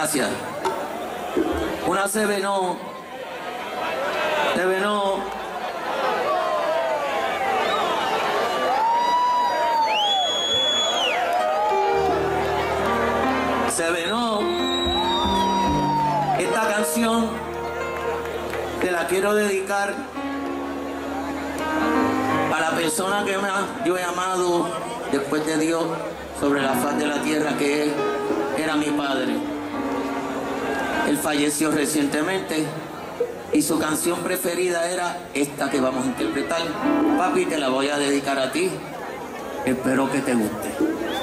Gracias. Una se venó. Se venó. Se venó. Esta canción te la quiero dedicar a la persona que más yo he amado después de Dios sobre la faz de la tierra, que él era mi padre. Él falleció recientemente y su canción preferida era esta que vamos a interpretar. Papi, te la voy a dedicar a ti. Espero que te guste.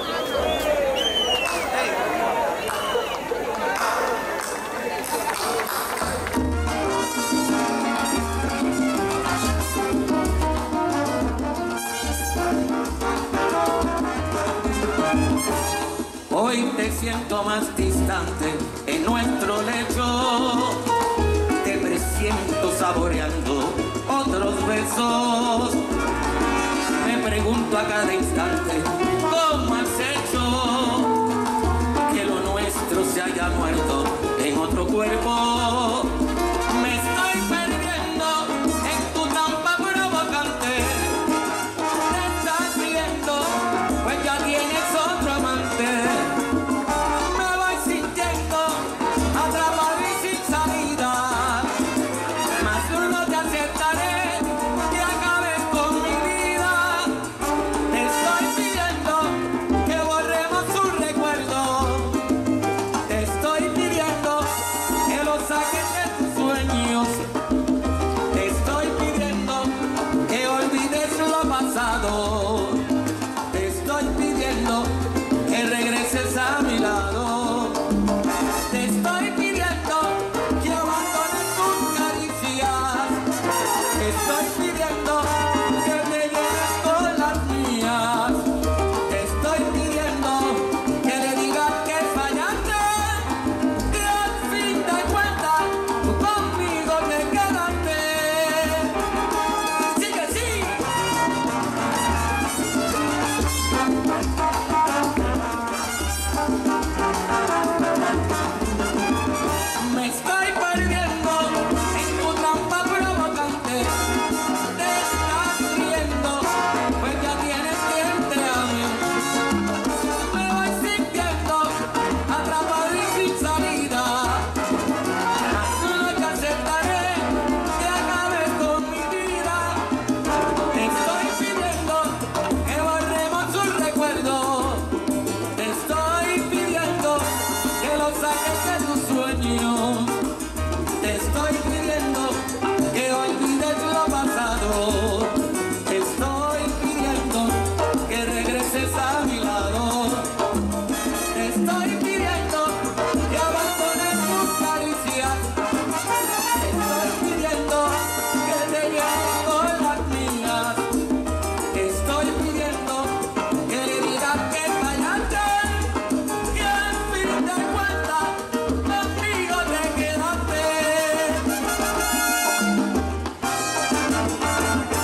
Hoy te siento más distante en nuestro lecho. Te presiento saboreando otros besos. Me pregunto a cada instante cómo has hecho que lo nuestro se haya muerto en otro cuerpo. Me estoy perdiendo en tu trampa provocante. Te estás riendo, pues ya tienes otro amante. Te estoy pidiendo que regreses a mi lado. Te estoy pidiendo que abandones tus caricias. Te estoy pidiendo que te lleves con las mías. Te estoy pidiendo que le digas que fallaste, que al fin de cuentas tú conmigo te quedaste. Sí que sí. Me estoy perdiendo en tu trampa provocante. Te estás riendo, pues ya tienes quien te ame. Me voy sintiendo atrapado y sin salida. Mas nunca aceptaré que acabes con mi vida. Te estoy pidiendo que borremos un recuerdo. Te estoy pidiendo que lo saques de tus sueños. Te estoy pidiendo que olvides lo pasado. Te estoy pidiendo que regreses a mi lado. Te estoy pidiendo que abandones tus caricias. Te estoy pidiendo que te lleves con las mías. Te estoy pidiendo que le digas que fallaste, que al fin de cuentas conmigo te quedaste.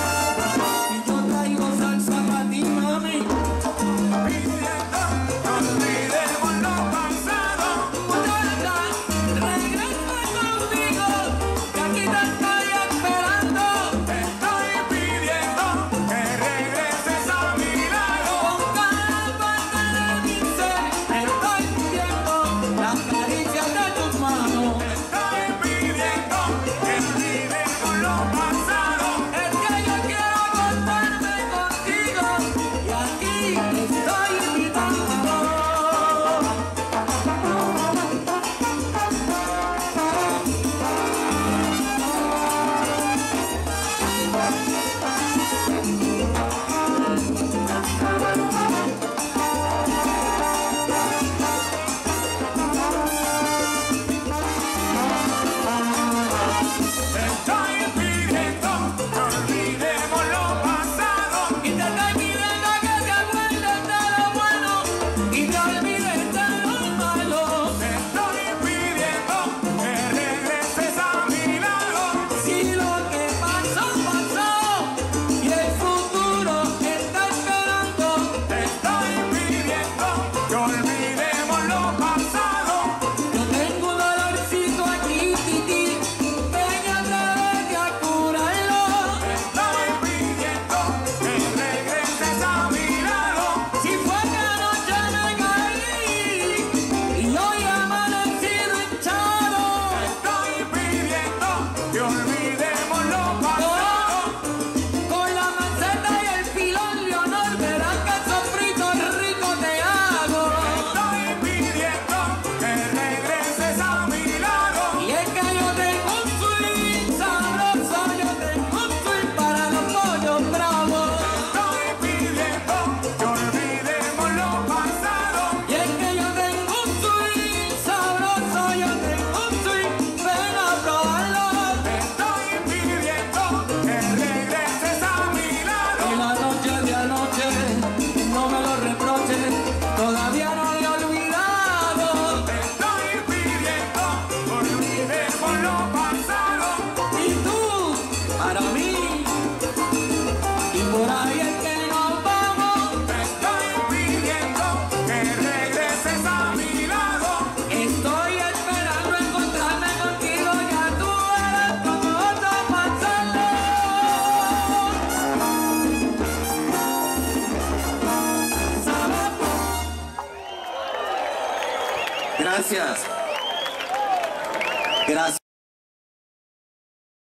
Gracias. Gracias.